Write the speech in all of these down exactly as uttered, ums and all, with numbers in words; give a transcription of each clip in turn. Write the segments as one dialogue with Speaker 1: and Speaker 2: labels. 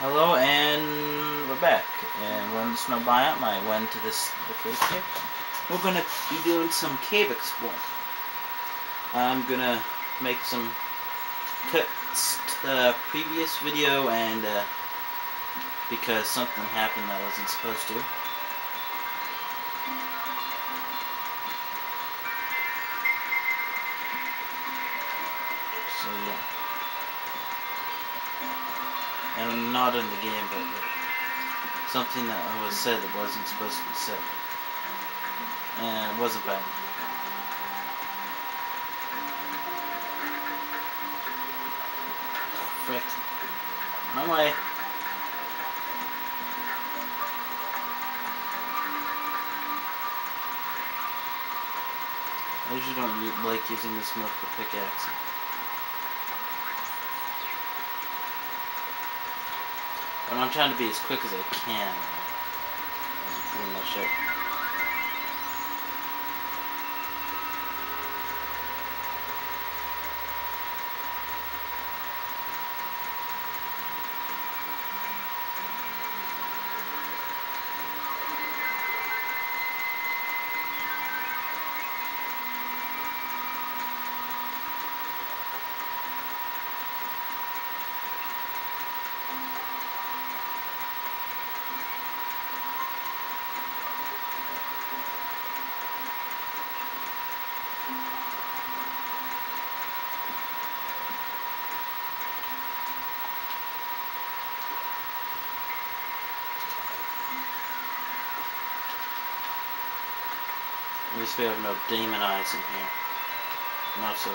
Speaker 1: Hello, and we're back. And when the snow biome, I went to this the first cave. We're gonna be doing some cave exploring. I'm gonna make some cuts to the previous video, and uh, because something happened that I wasn't supposed to. So yeah. And I'm not in the game, but like, something that was said that wasn't supposed to be said. And it wasn't bad. Frick. My way. I usually don't like using this mode for pickaxe. But I'm trying to be as quick as I can. That's pretty much it. At least we have no demon eyes in here. I'm not so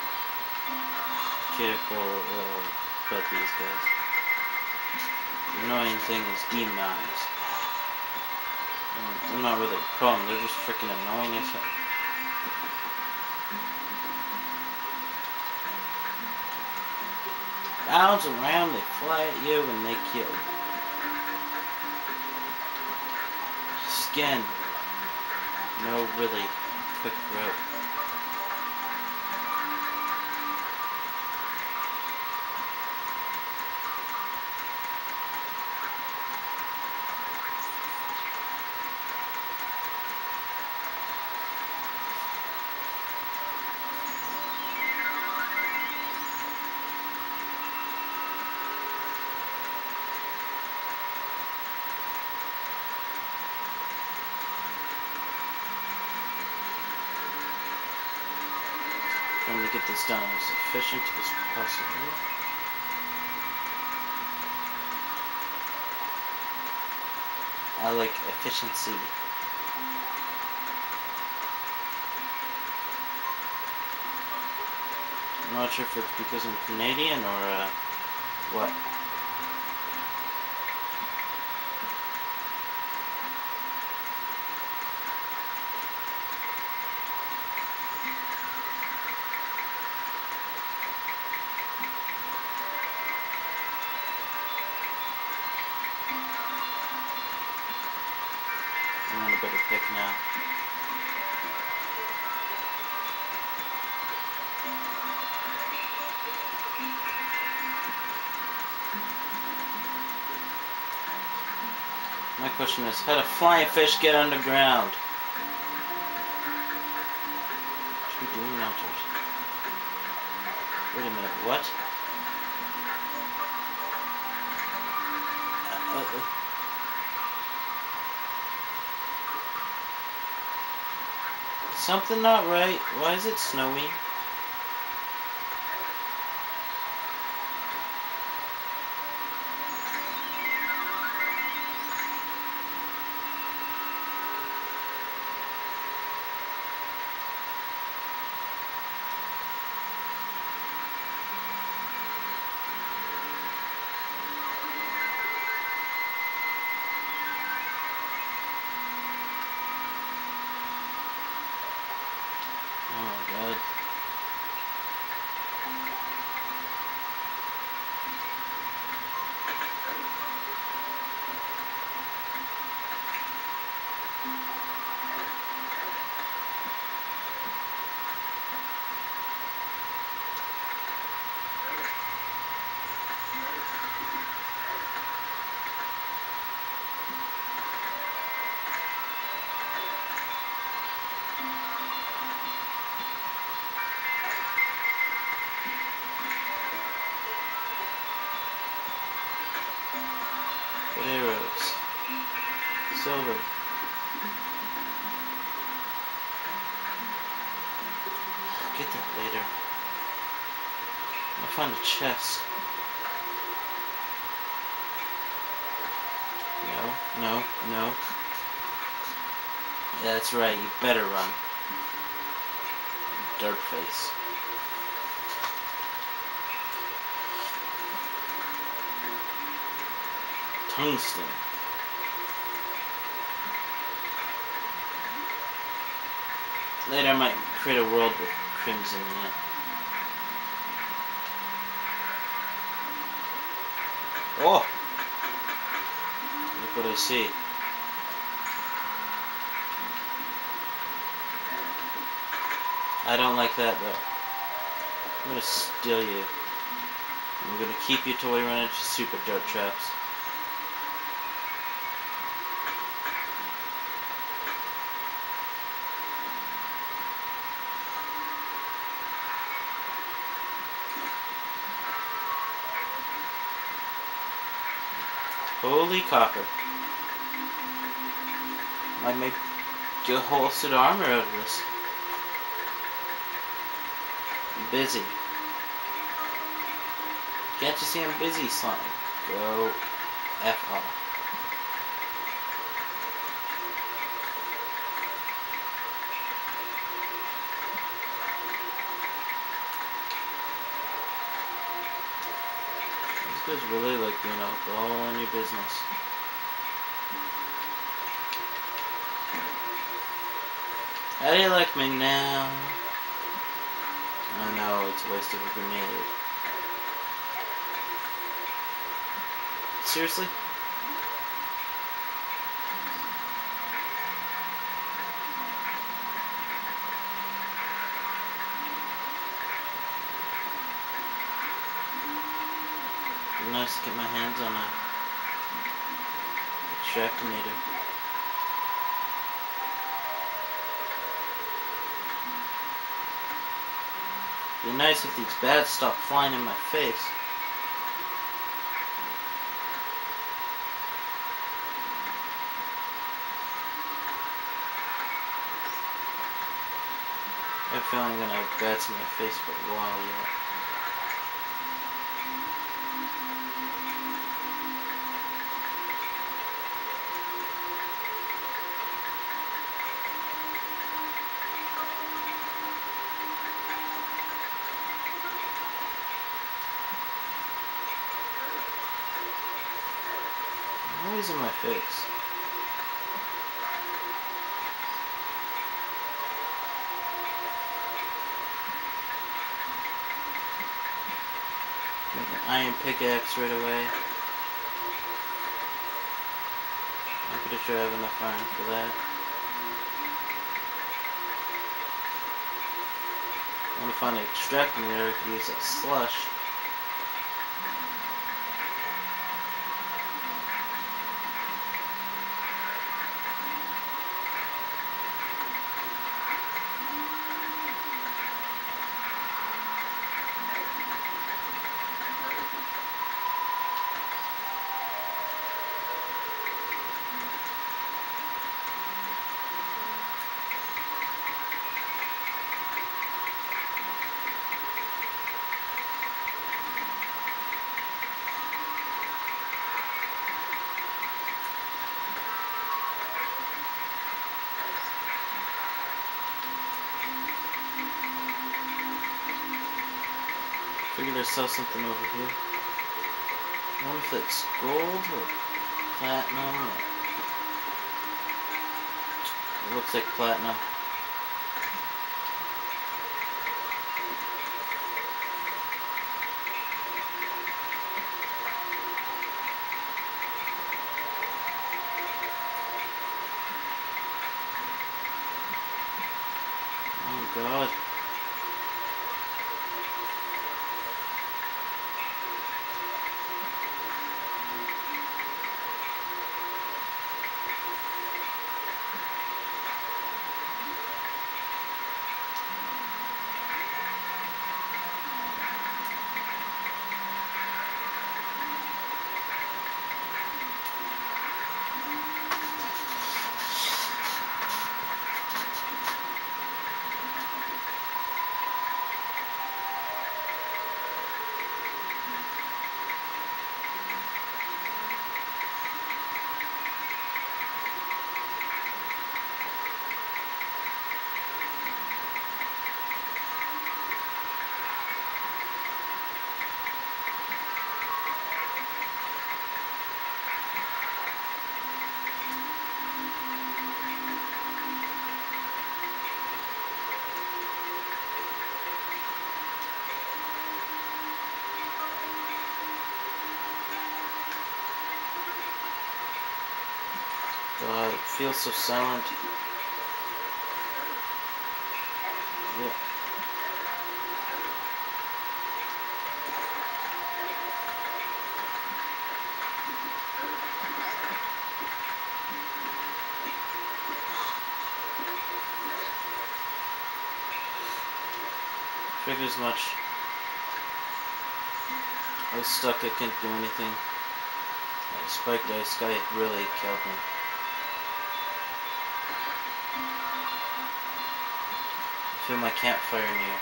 Speaker 1: careful uh, about these guys. The annoying thing is demon eyes. And they're not really a problem, they're just freaking annoying as hell. Bounce around, they fly at you, and they kill you. Skin. No really quick route. Trying to get this done as efficient as possible. I like efficiency. I'm not sure if it's because I'm Canadian or uh, what. I want a better pick now. My question is, how do flying fish get underground? Two demon altars. Wait a minute, what? Uh, uh, uh. Something not right. Why is it snowy? Oh my god. Good arrows. Silver. I'll get that later. I'll find a chest. No, no, no. Yeah, that's right, you better run. Dirt face. Tungsten. Later I might create a world with crimson in it. Oh! Look what I see. I don't like that though. I'm gonna steal you. I'm gonna keep you till we run into super dirt traps. Holy copper. Might make a whole suit of armor out of this. I'm busy. Can't you see I'm busy, slime? Go F off. These guys really like being out all in your business. How do you like me now? Oh no, it's a waste of a grenade. Seriously? It'd be nice to get my hands on a extractinator. It'd be nice if these bats stopped flying in my face. I have a feeling I'm gonna have bats in my face for a while yet. Always in my face. Make an iron pickaxe right away. I'm pretty sure I have enough iron for that. I want to find an extractinator. I could use that slush. Figured I saw something over here. I wonder if that's gold or platinum. Or... It looks like platinum. Oh god. God, it feels so silent. Yeah. Figure as much. I was stuck, I couldn't do anything. That spiked ice guy really killed me. I feel my campfire near.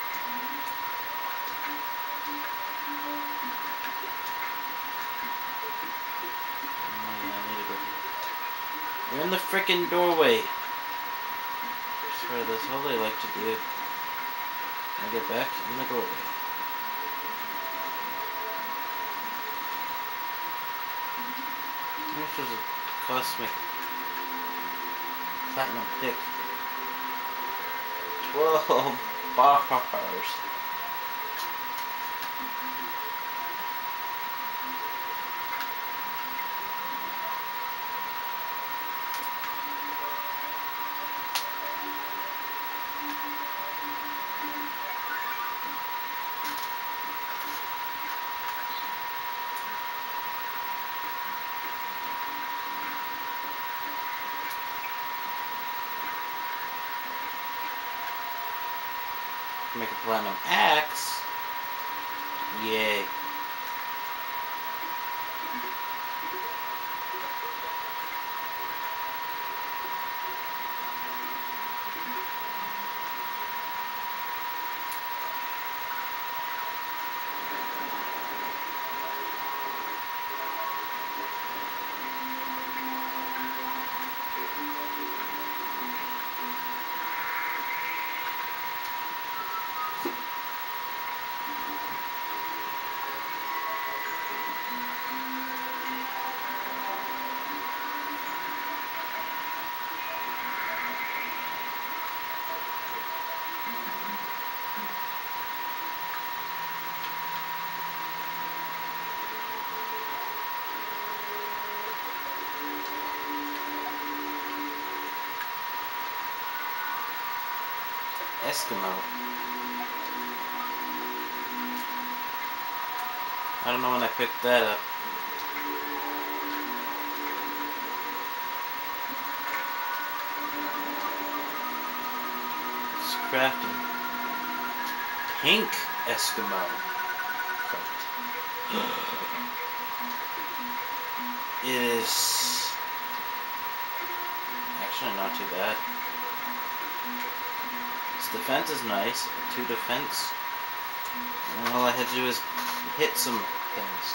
Speaker 1: Oh yeah, I need to go here. You're in the frickin' doorway! I swear, that's all they like to do. When I get back in the doorway. How much does it cost to make a platinum pick? Twelve bars. Make a platinum axe. Yay. Eskimo. I don't know when I picked that up. It's crafting. Pink Eskimo. It is actually not too bad. Its defense is nice. Two defense. And all I had to do is hit some things.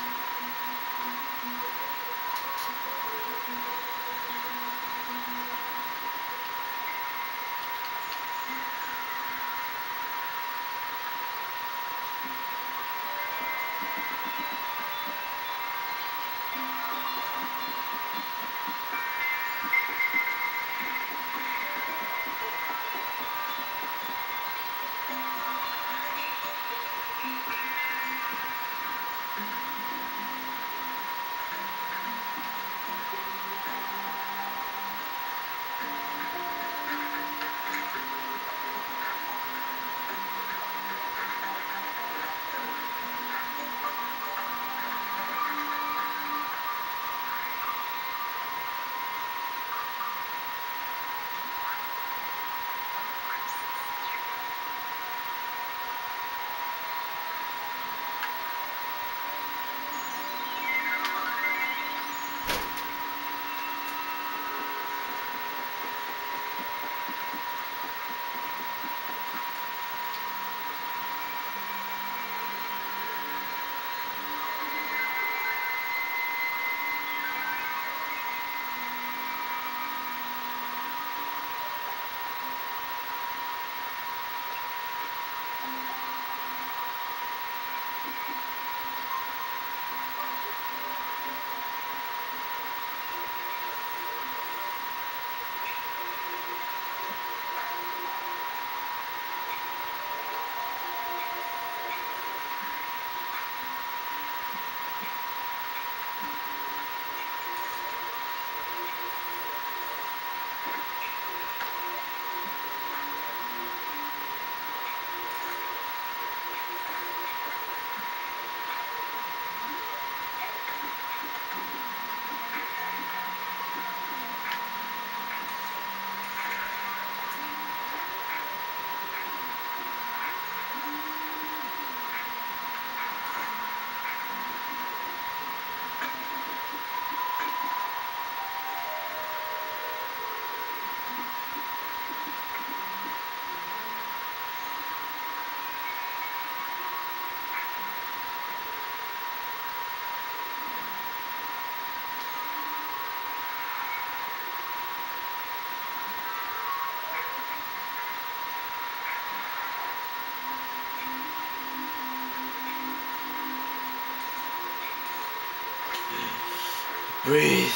Speaker 1: Breathe.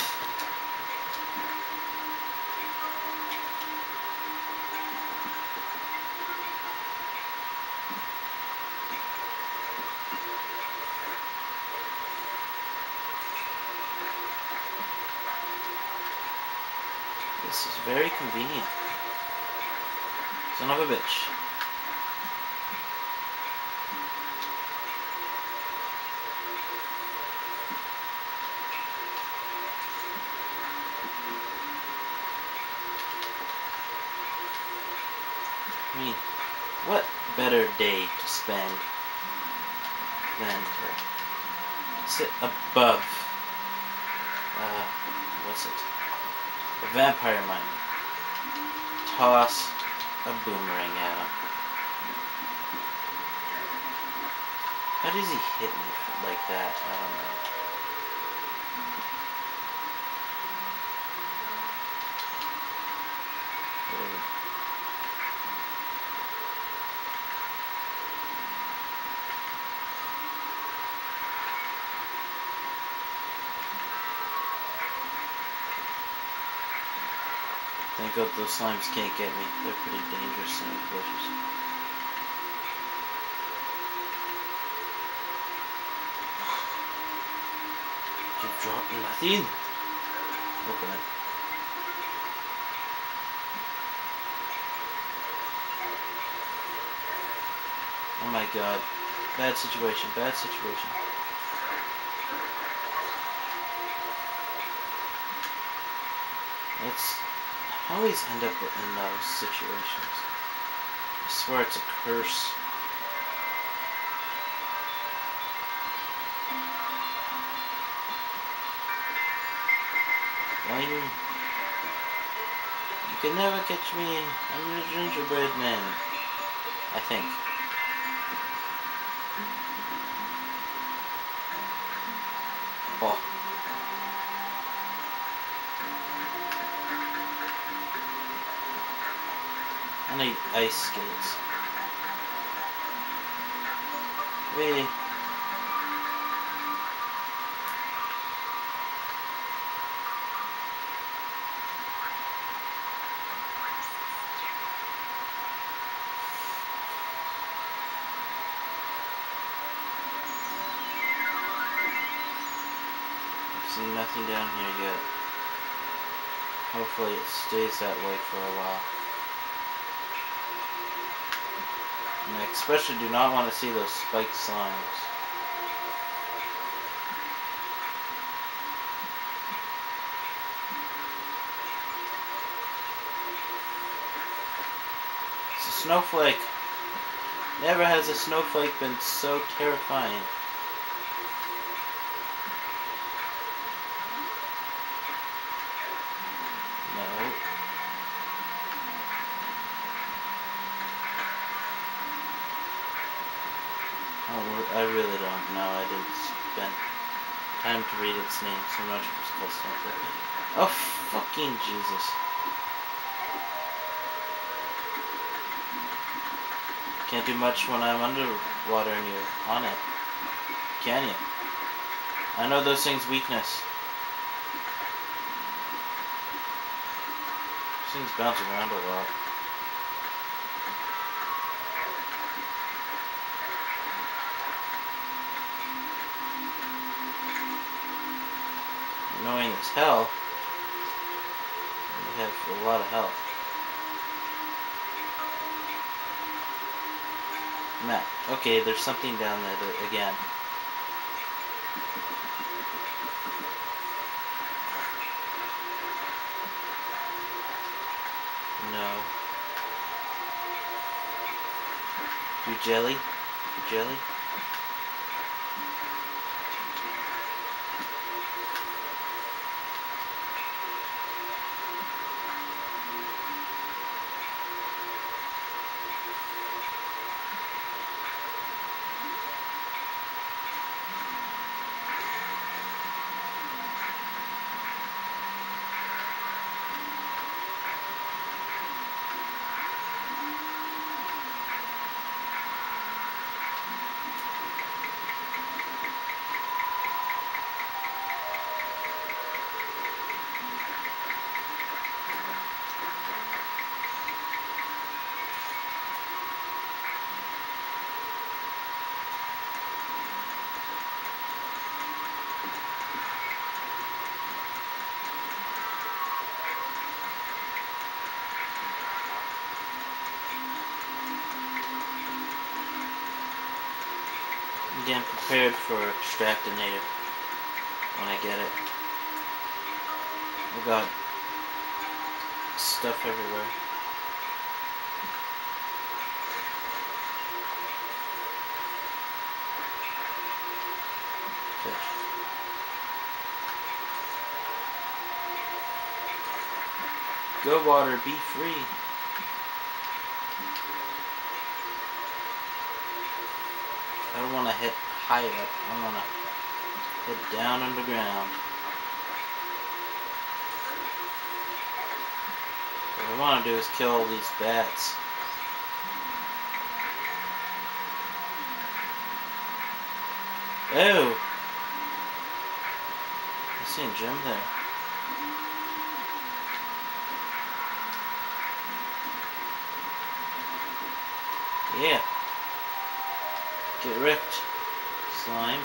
Speaker 1: This is very convenient. Son of a bitch. I mean, what better day to spend than to sit above, uh, what's it, a vampire miner, toss a boomerang at him. How does he hit me like that? I don't know. Whatever. Thank God those slimes can't get me. They're pretty dangerous in the bushes. You dropped nothing? Oh god. Oh my god. Bad situation, bad situation. It's... I always end up in those situations. I swear it's a curse. Why you... You can never catch me. I'm a gingerbread man. I think. Oh. I need ice skates. Wait. I've seen nothing down here yet. Hopefully it stays that way for a while. And I especially do not want to see those spiked slimes. It's a snowflake. Never has a snowflake been so terrifying. No. Oh, I really don't know. I didn't spend time to read its name, so I'm not sure if it's called snowflake. Oh, fucking Jesus. Can't do much when I'm underwater and you're on it. Can you? I know those things' weakness. This thing's bouncing around a lot. Annoying as hell. They have a lot of health. Matt, okay, there's something down there that, again. No. Do jelly? Do jelly? Again, prepared for Extractinator when I get it. I've got stuff everywhere. Fish. Go water, be free. I don't want to hit high up. I want to hit down underground. What I want to do is kill all these bats. Oh! I see a gem there. Yeah. Get wrecked, slime.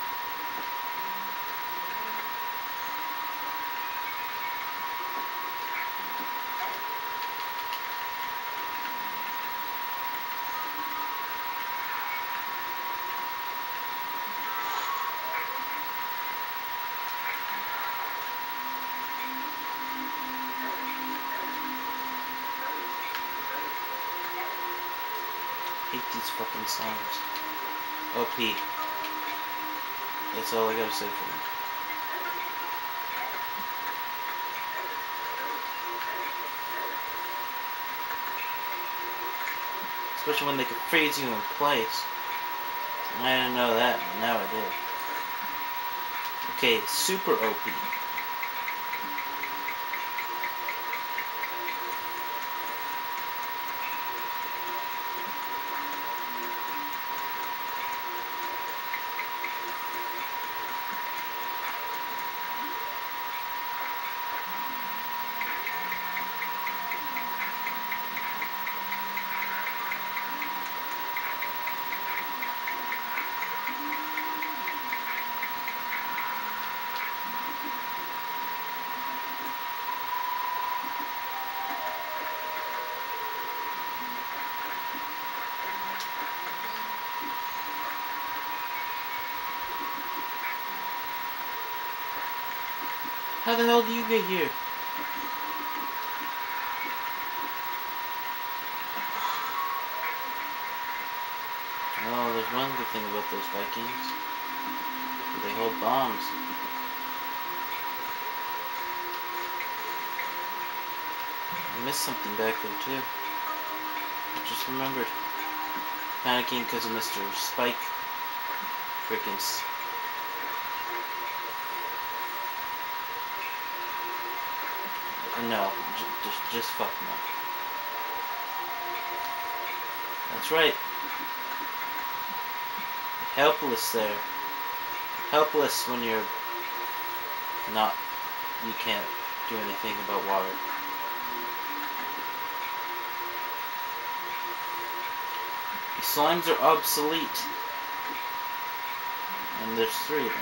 Speaker 1: Hate these fucking slimes. O P. That's all I gotta say for them. Especially when they can freeze you in place. I didn't know that, but now I did. Okay, super O P. How the hell do you get here? Oh, there's one good thing about those Vikings. They hold bombs. I missed something back there too. I just remembered. Panicking because of Mister Spike. Freaking. S no, j just, just fuck no. That's right. Helpless there. Helpless when you're not, you can't do anything about water. The slimes are obsolete. And there's three of them.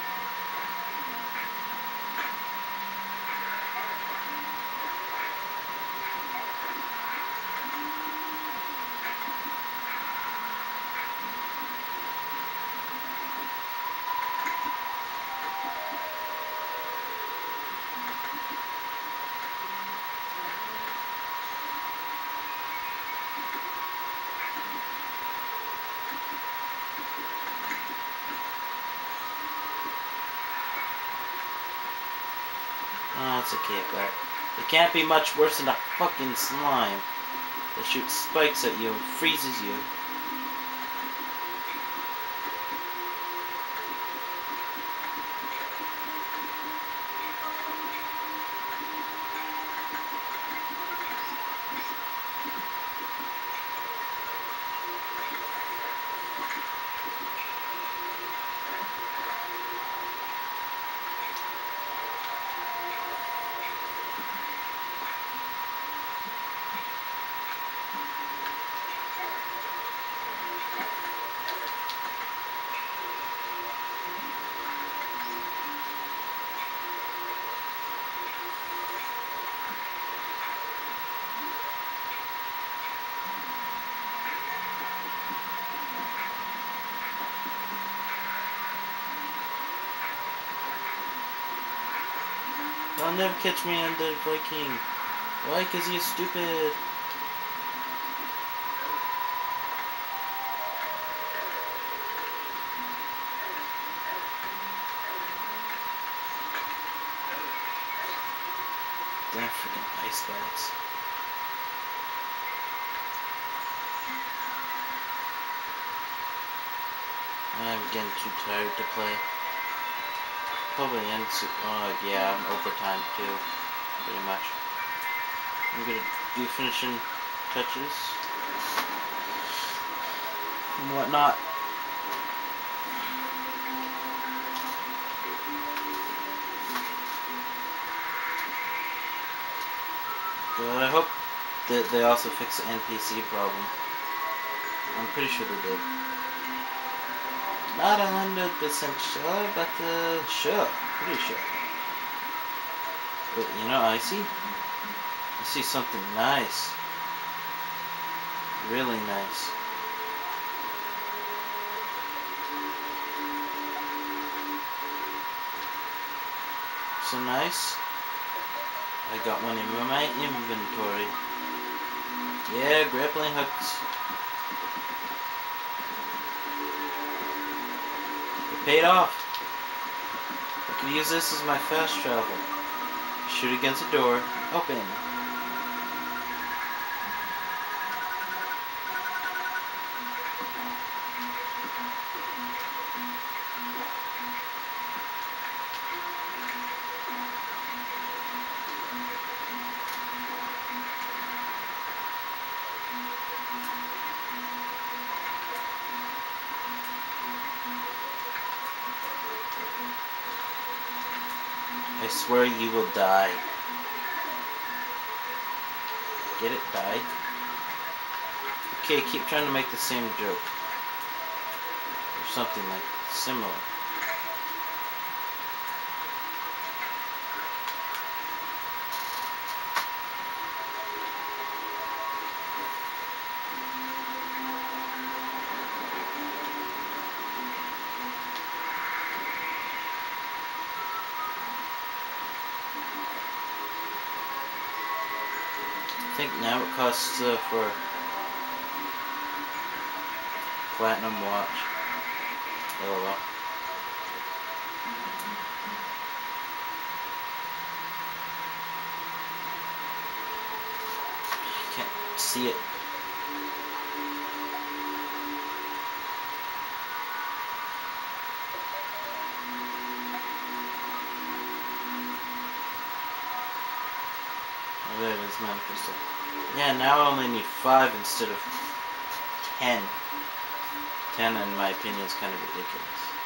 Speaker 1: Oh, it's okay, Bart. It can't be much worse than a fucking slime that shoots spikes at you and freezes you. They'll never catch me on the Viking. Why? Because he's stupid. Damn freaking ice bats. I'm getting too tired to play. Probably end soon. Oh, yeah, I'm overtime too. Pretty much. I'm gonna do finishing touches and whatnot. But I hope that they also fix the N P C problem. I'm pretty sure they did. Not a hundred percent sure, but uh, sure, pretty sure. But you know, I see, I see something nice, really nice. So nice. I got one in my inventory. Yeah, grappling hooks. It paid off. I could use this as my fast travel. Shoot against the door. Open. I swear you will die. Get it? Die? Okay, keep trying to make the same joke. Or something like similar. I think now it costs uh, for platinum watch. LOL. Can't see it. Oh, there it is, mana crystal. Yeah, now I only need five instead of ten. Ten, in my opinion, is kind of ridiculous.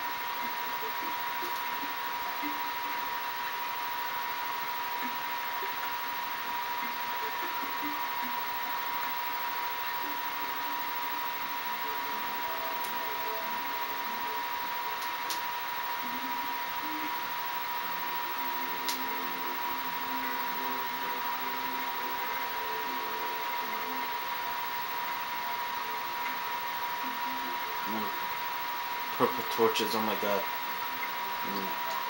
Speaker 1: Mm. Purple torches, oh my god. Mm.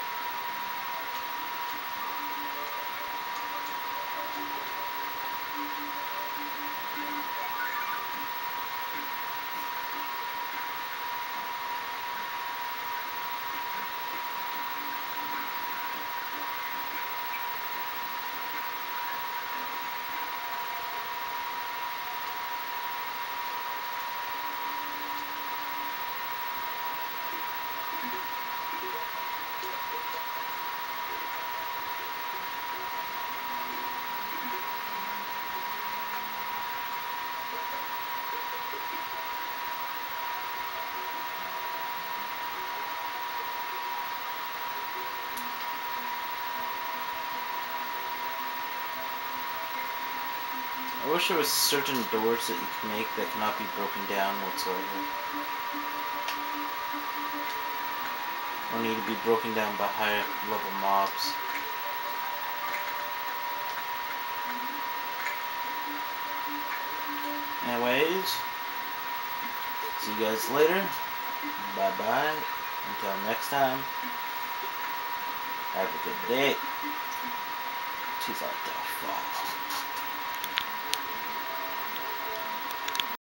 Speaker 1: I wish there was certain doors that you can make that cannot be broken down whatsoever. Or need to be broken down by higher level mobs. Anyways, see you guys later. Bye bye. Until next time. Have a good day. She's like, the fuck.